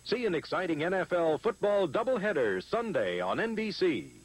See an exciting NFL football doubleheader Sunday on NBC.